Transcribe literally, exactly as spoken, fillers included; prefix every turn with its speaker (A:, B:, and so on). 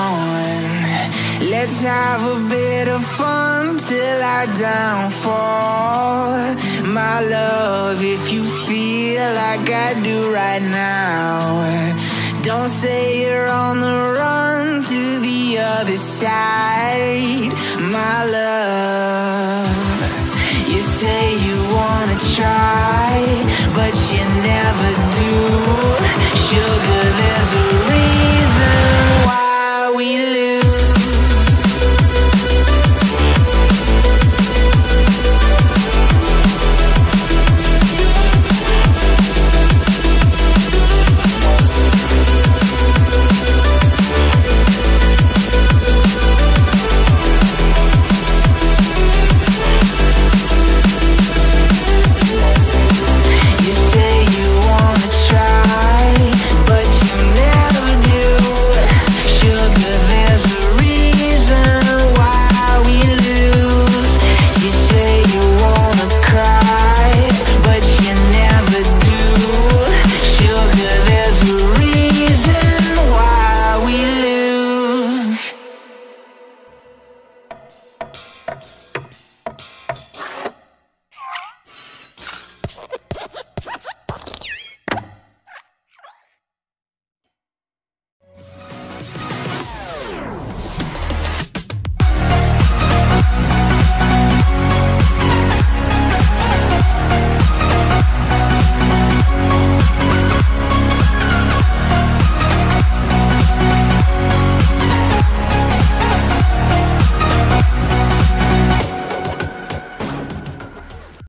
A: on. Let's have a bit of fun till I downfall. My love, if you feel like I do right now, don't say you're on the run to the other side. My love, you say you wanna try, but you never do. Sugar, there's a reason why we live